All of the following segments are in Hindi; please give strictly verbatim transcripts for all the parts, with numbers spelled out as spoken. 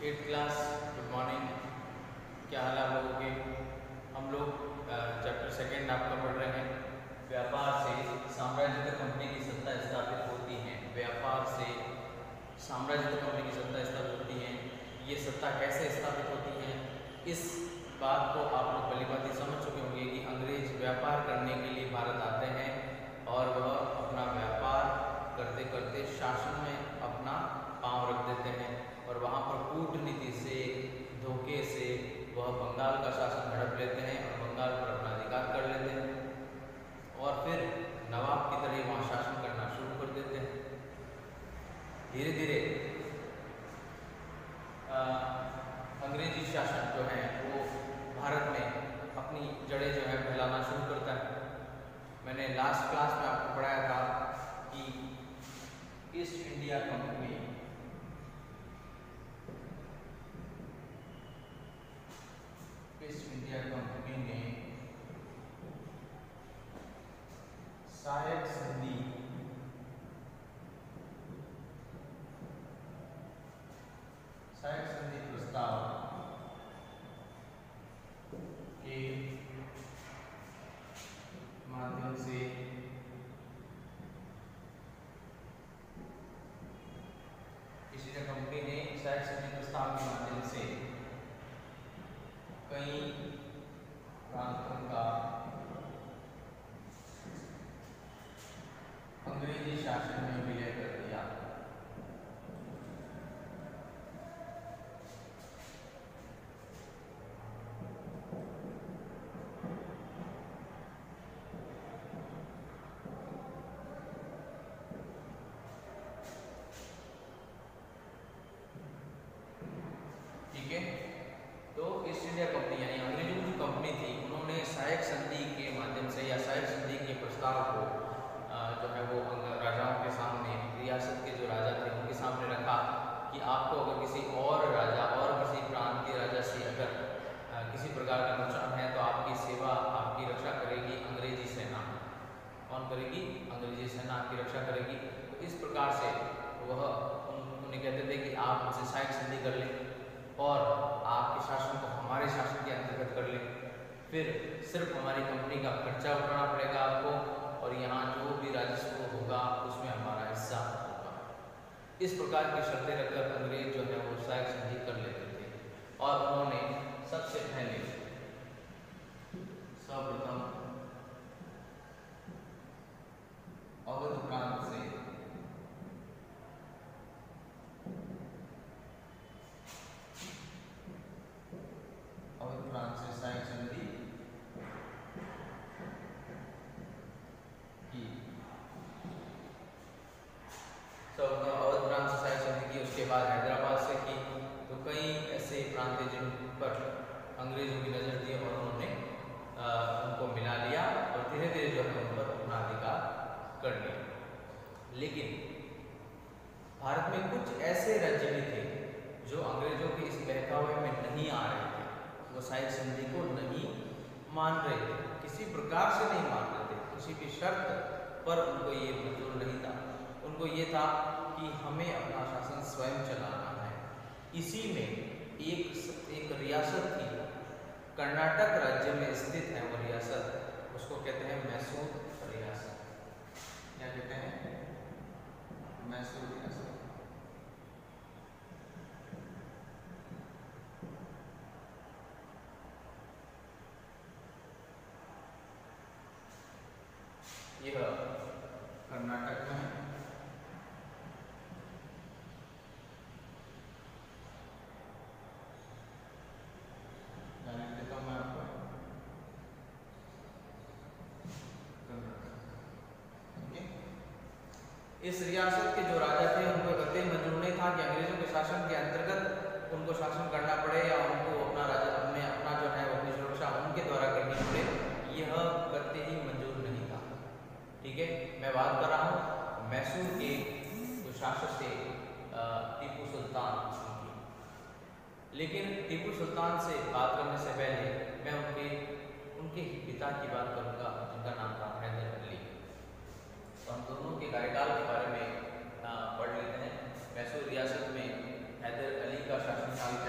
Eight class, good morning. क्या हाल है आप लोगों के? हम लोग चैप्टर सेकेंड आपका पढ़ रहे हैं। व्यापार से साम्राज्य तक कंपनी की सत्ता स्थापित होती है। व्यापार से साम्राज्य तक कंपनी की सत्ता स्थापित होती है। ये सत्ता कैसे स्थापित होती है, इस बात को आप लोग भली भांति समझ चुके होंगे कि अंग्रेज व्यापार करने के लिए भारत आते हैं और वह अपना व्यापार करते करते शासन में अपना पांव रख देते हैं और वहाँ पर कूटनीति से, धोखे से वह बंगाल का शासन हड़प लेते हैं और बंगाल पर अपना अधिकार कर लेते हैं और फिर नवाब की तरह वहाँ शासन करना शुरू कर देते हैं। धीरे धीरे अंग्रेजी शासन जो है वो भारत में अपनी जड़ें जो है फैलाना शुरू करता है। मैंने लास्ट क्लास में आपको पढ़ाया था कि East India Company East India Company ने सहायक संधि सहायक संधि प्रस्ताव के माध्यम से ईस्ट इंडिया कंपनी ने सहायक संधि प्रस्ताव के माध्यम से कई प्रांतों का अंग्रेजी शासन में विलय कर दिया। ठीक है, तो ईस्ट इंडिया कंपनी यानी अंग्रेजों की जो कंपनी थी, उन्होंने सहायक संधि के माध्यम से या सहायक संधि के प्रस्ताव को जो है वो राजाओं के सामने, रियासत के जो राजा थे उनके सामने रखा कि आपको अगर किसी और राजा और किसी प्रांत के राजा से अगर किसी प्रकार का नुकसान है तो आपकी सेवा, आपकी रक्षा करेगी अंग्रेजी सेना। कौन करेगी? अंग्रेजी सेना आपकी रक्षा करेगी। तो इस प्रकार से वह उन्हें कहते थे कि आप उनसे सहायक संधि कर लें और आपके शासन को हमारे शासन के अंतर्गत कर लें, फिर सिर्फ हमारी कंपनी का खर्चा उठाना पड़ेगा आपको और यहाँ जो भी राजस्व होगा उसमें हमारा हिस्सा होगा। इस प्रकार की शर्तें रखकर अंग्रेज जो है वो सहायक संधि कर लेते थे और उन्होंने सबसे पहले सर्वप्रथम अवध प्रांत से अवध प्रांत से सहायक संधि की। तो अवध प्रांत से सहायक संधि की, उसके बाद हैदराबाद से की। तो कई ऐसे प्रांत जिन पर अंग्रेजों की नजर थी और उन्होंने आ, उनको मिला लिया और धीरे धीरे जो है उन पर अपना अधिकार कर लिया। लेकिन भारत में कुछ ऐसे राज्य भी थे जो अंग्रेजों के इस बहकावे में नहीं आ रहे थे, वो सहायक संधि को नहीं मान रहे थे, किसी प्रकार से नहीं मान रहे थे, किसी भी शर्त पर उनको ये मंजूर नहीं था। उनको ये था कि हमें अपना शासन स्वयं चलाना है। इसी में एक एक रियासत थी, कर्नाटक राज्य में स्थित है वो रियासत, उसको कहते हैं मैसूर रियासत। क्या कहते हैं? मैसूर रियासत। यह कर्नाटक में है। देता हूं मैं आपको इस रियासत के जो राजा थे उनको कतई मंजूर नहीं था कि अंग्रेजों के शासन के अंतर्गत उनको शासन करना पड़े या उनको अपना राजा अपने अपना जो है अपनी सुरक्षा उनके द्वारा करनी पड़े, यह कतई ही मंजूर नहीं था। ठीक है, मैं बात कर रहा हूँ मैसूर के जो शासक थे टीपू सुल्तान की। लेकिन टीपू सुल्तान से बात करने से पहले मैं उनके उनके ही पिता की बात करूँगा, जिनका नाम था हैदर अली। तो हम दोनों के कार्यकाल के बारे में पढ़ लेते हैं। मैसूर रियासत में हैदर अली का शासनकाल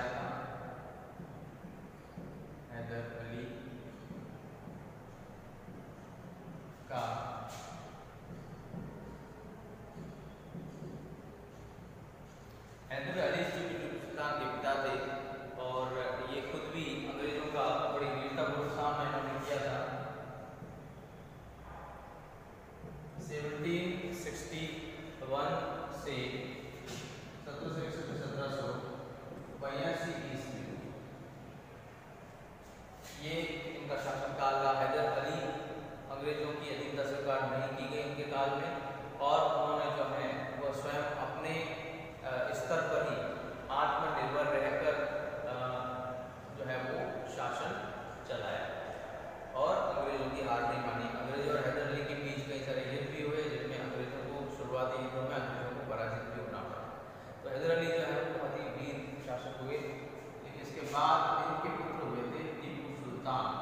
ये इनका शासनकाल था। हैदर अली, अंग्रेजों की अधीनता स्वीकार नहीं की गई उनके काल में, और उन्होंने जो है वो स्वयं अपने स्तर पर ही आत्मनिर्भर रहकर जो है वो शासन चलाया और अंग्रेजों की हार नहीं मानी। अंग्रेजों और हैदर अली के बीच कई सारे युद्ध भी हुए, जिसमें अंग्रेजों को शुरुआती युद्धों में अंग्रेजों को पराजित भी होना पड़ा। तो हैदर अली जो है वो बहुत ही वीर शासक हुए। लेकिन इसके बाद इनके पुत्र हुए थे टीपू सुल्तान।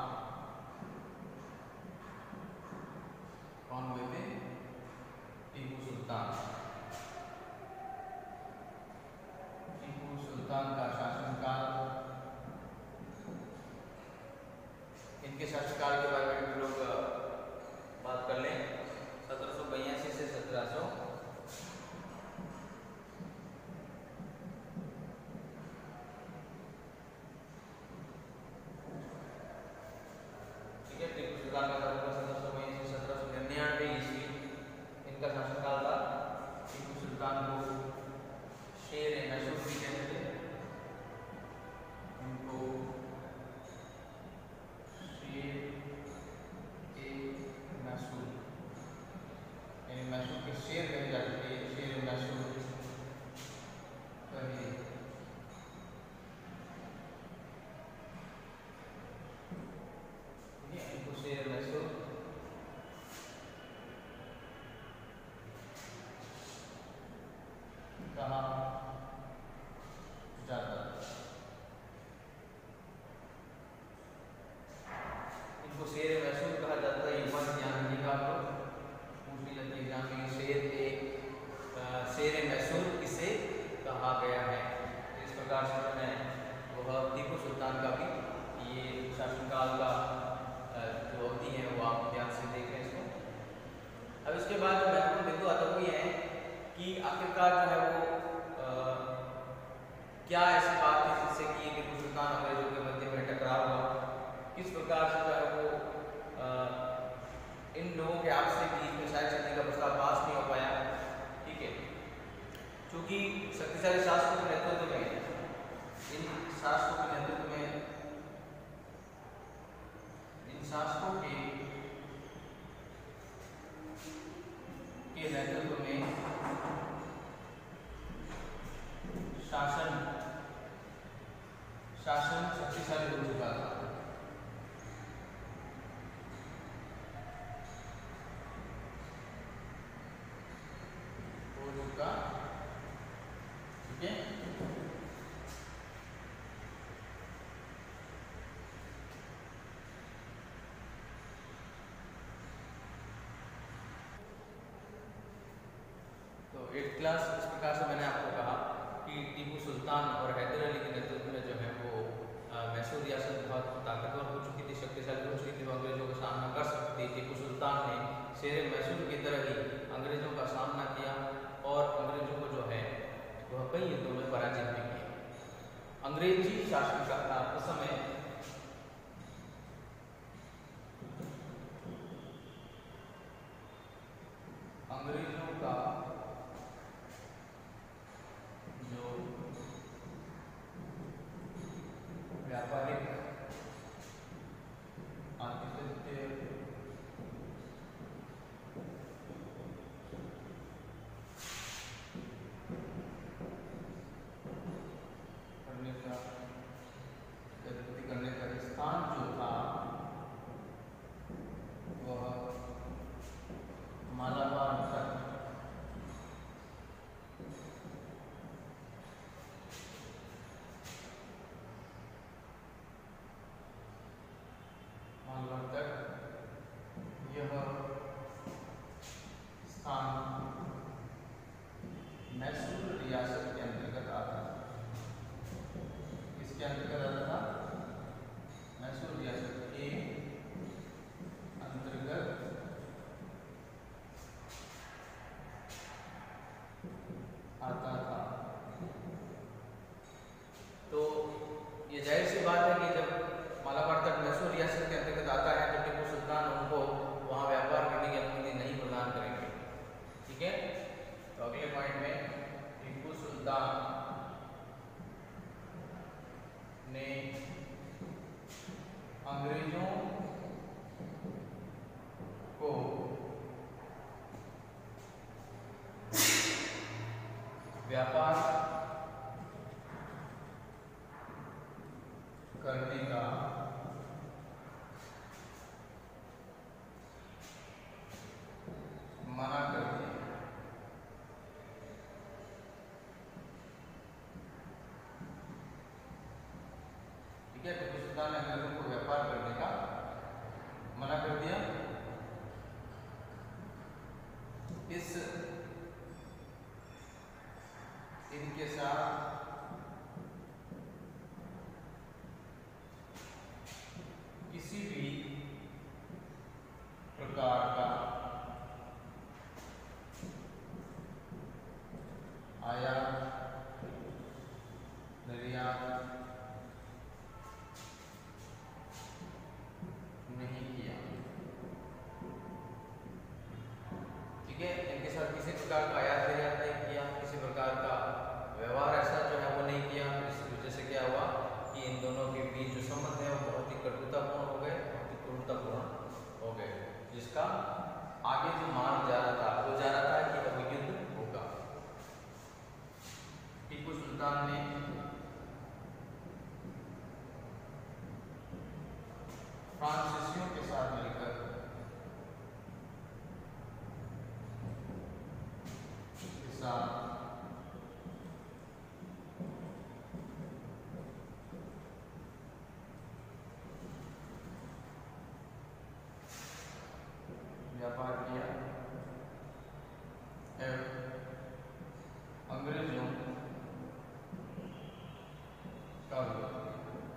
कौन हुए थे? टीपू सुल्तान। टीपू सुल्तान का शासनकाल, इनके शासनकाल के बारे में हम लोग बात कर लें। सत्रह सौ बयासी से सत्रह सौ ठीक है। टीपू सुल्तान का शासनकाल सत्रह सौ बयासी से सत्रह सौ निन्यानवे ईस्वी इनका शासनकाल था। टीपू सुल्तान को शेर ए मैसूर भी कहते थे। उनको शेर ए मैसूर यानी मैसूर के शेर कहे जाते थे। शेर ए मैसूर कहे इनको शेर ए मैसूर कहा जाता है। इनको शेर ए मैसूर कहा जाता है। ये मत ध्यान रखिएगा, आप लोग पूछ ली जाती है एग्जाम में, शेर ए शेर ए मैसूर किसे कहा गया है। इस प्रकार से जो है वह टीपू सुल्तान का भी ये शासनकाल का जो अवधि है वो आप ध्यान से देखें इसको। अब इसके बाद जो महत्वपूर्ण बिंदु आता है वो ये है कि आखिरकार जो है वो आ, क्या ऐसी बात थी जिससे कि टीपू सुल्तान अंग्रेजों के मध्य में टकराव हुआ, किस प्रकार से जो है वो आ, इन लोगों के आपसी बीच में शायद संधि का प्रस्ताव पास नहीं हो पाया। ठीक है, क्योंकि शक्तिशाली शासकों के नेतृत्व में, इन शासकों के नेतृत्व में इन शासकों के के नेतृत्व में शासन शासन शक्तिशाली हो चुका था। हो चुका ठीक है। तो एट क्लास इस प्रकार से मैंने आपको कहा कि टीपू सुल्तान और हैदर अली के नेतृत्व में जो है वो मैसूर रियासत बहुत ताकतवर हो चुकी थी, शक्तिशाली हो चुकी थी, वो अंग्रेजों का सामना कर सकती थी। टीपू सुल्तान ने शेर मैसूर की तरह ही अंग्रेजों का सामना किया और अंग्रेजों को जो है वह कई युद्धों में पराजित भी किया। अंग्रेजी शासन का उस समय अंग्रेजों का जो व्यापारिक आधिपत्य करने का अंग्रेजों को व्यापार करने का मना कर दिया। ठीक है, टीपू सुल्तान ने अंग्रेजों को व्यापार करने का मना कर दिया। इस इनके साथ किसी भी प्रकार का आयात निर्यात नहीं किया। ठीक है, इनके साथ किसी प्रकार का आयात निर्यात नहीं किया, किसी प्रकार का व्यवहार ऐसा जो है वो नहीं किया। इस वजह से क्या हुआ कि इन दोनों के बीच जो संबंध है वो बहुत ही कटुतापूर्ण हो गए, बहुत ही क्रूरतापूर्ण हो गए, जिसका आगे जो मान जा रहा था वो जा रहा था कि अब युद्ध होगा। टीपू सुल्तान ने फ्रांसीसियों के साथ मिलकर के साथ व्यापार किया एवं अंग्रेजों का विरोध किया।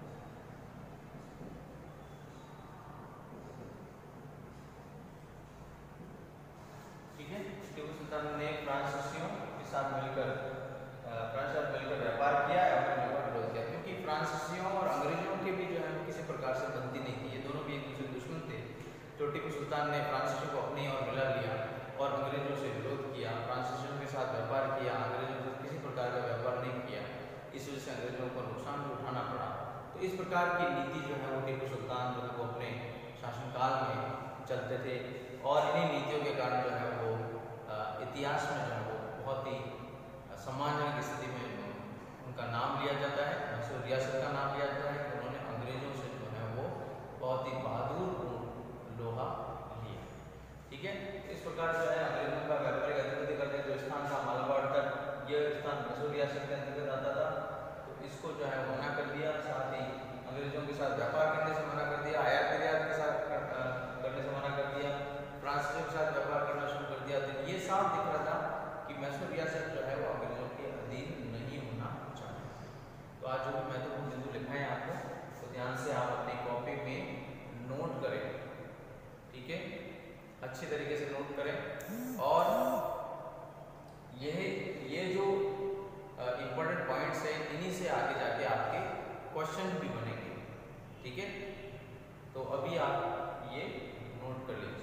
ठीक है, टीपू सुल्तान ने फ्रांसीसियों के साथ मिलकर फ्रांस साथ मिलकर व्यापार किया और अंग्रेजों का विरोध किया, क्योंकि फ्रांसीसियों और अंग्रेजों के भी जो है किसी प्रकार से बनती नहीं थी। ये दोनों भी एक दूसरे के दुश्मन थे। तो टीपू सुल्तान ने फ्रांसीसियों को अपनी ओर मिला लिया और अंग्रेजों से विरोध किया, फ्रांसीसियों के साथ व्यापार किया, अंग्रेजों से किसी प्रकार का व्यापार नहीं किया। इस वजह से अंग्रेजों को नुकसान भी उठाना पड़ा। तो इस प्रकार की नीति जो है वो टीपू सुल्तान जो है वो अपने शासनकाल में चलते थे और इन्हीं नीतियों के कारण जो है वो इतिहास में जो है वो बहुत ही सम्मानजनक स्थिति में उनका नाम लिया जाता है, मैसूर रियासत का नाम लिया जाता है। उन्होंने अंग्रेजों से जो है वो बहुत ही बहादुर लोहा लिया। ठीक है, इस प्रकार जो है अंग्रेजों का व्यापारिक गतिविधि करने जो स्थान था मालवाड़ तक, यह स्थान मैसूर रियासत के अंतर्गत आता था। तो इसको जो है मना कर दिया, साथ ही अंग्रेजों के साथ व्यापार करने से मना कर दिया, आयात निर्यात के साथ करने से मना कर दिया, फ्रांसीसियों के साथ व्यापार करना शुरू कर दिया। तो ये साफ दिख रहा था कि मैसूर रियासत जो है वो अंग्रेजों के अधीन नहीं होना चाहिए। तो आज जो भी महत्वपूर्ण बिंदु लिखा है आपको, तो ध्यान से आप अपनी कॉपी में नोट करें। ठीक है, अच्छी तरीके से नोट करें और यह ये जो इम्पोर्टेंट पॉइंट्स हैं इन्हीं से आगे जाके आपके क्वेश्चन भी बनेंगे। ठीक है, तो अभी आप ये नोट कर लीजिए।